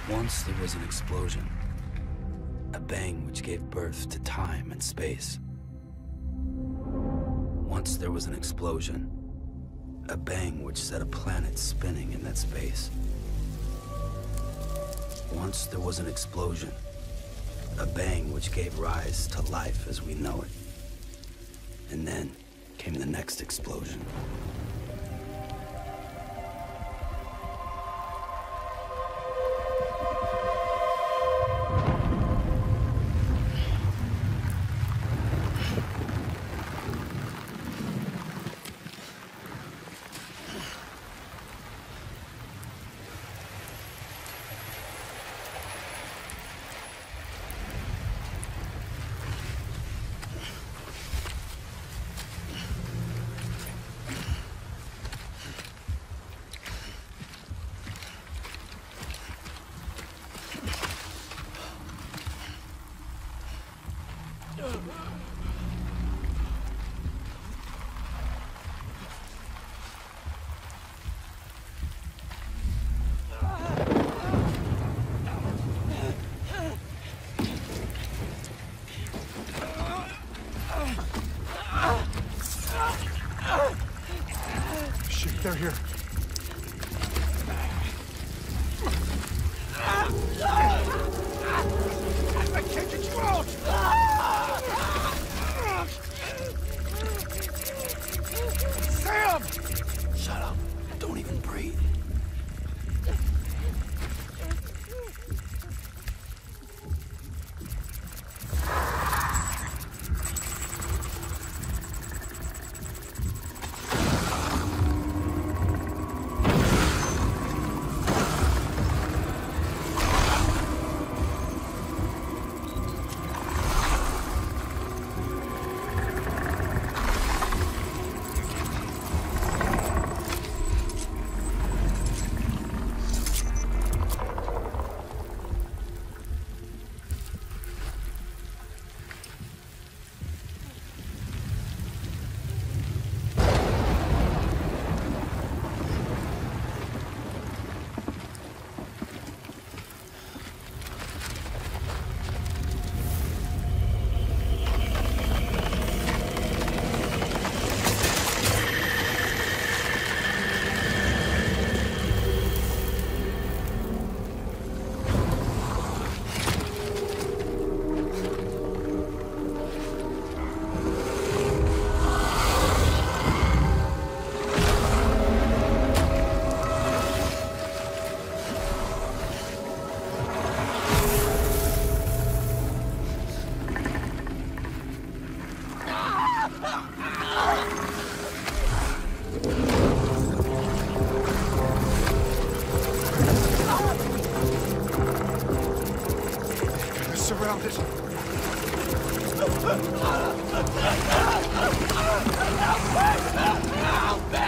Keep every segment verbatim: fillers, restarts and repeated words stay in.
Once there was an explosion, a bang which gave birth to time and space. Once there was an explosion, a bang which set a planet spinning in that space. Once there was an explosion, a bang which gave rise to life as we know it. And then came the next explosion. Shit, they're here. I can't get you out! Sam! Shut up. Don't even breathe. Surrounded. Help me!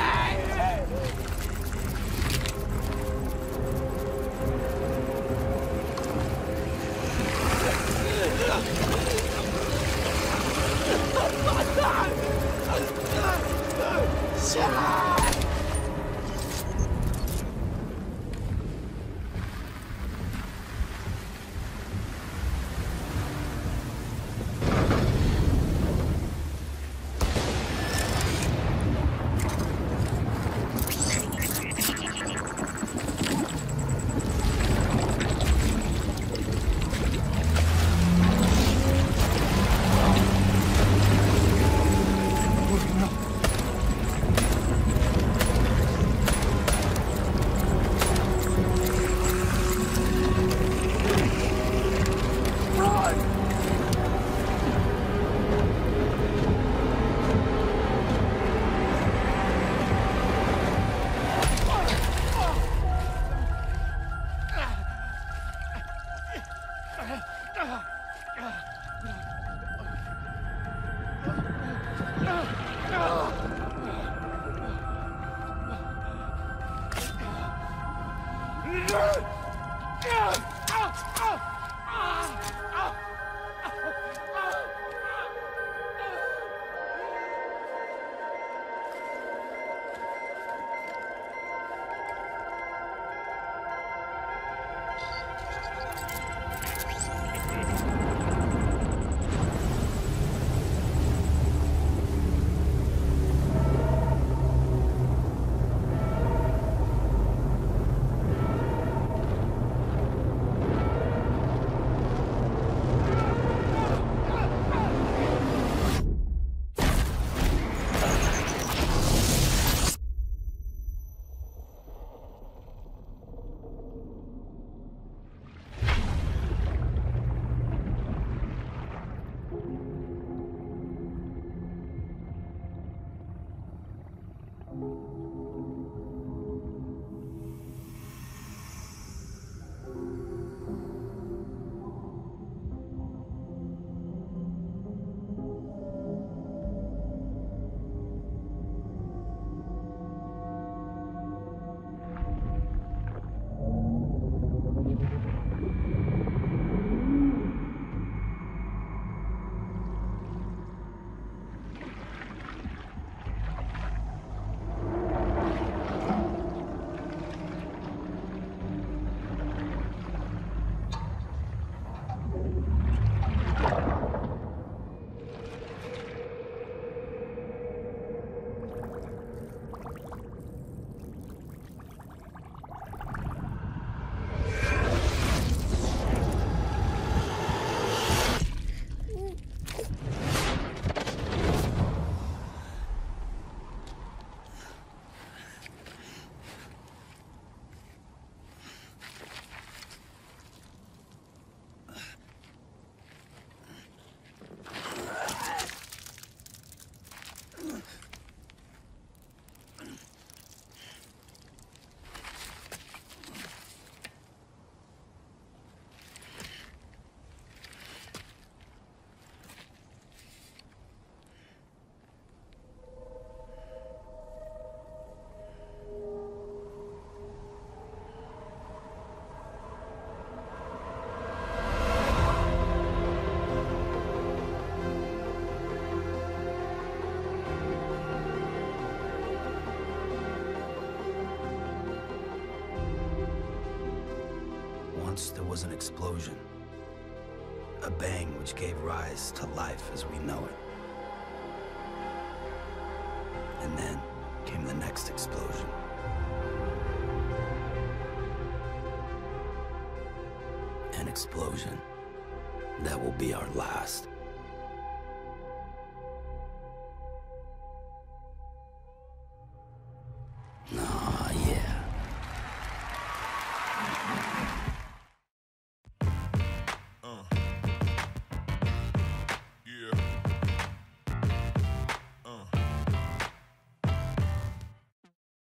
Once there was an explosion. A bang which gave rise to life as we know it. And then came the next explosion. An explosion that will be our last.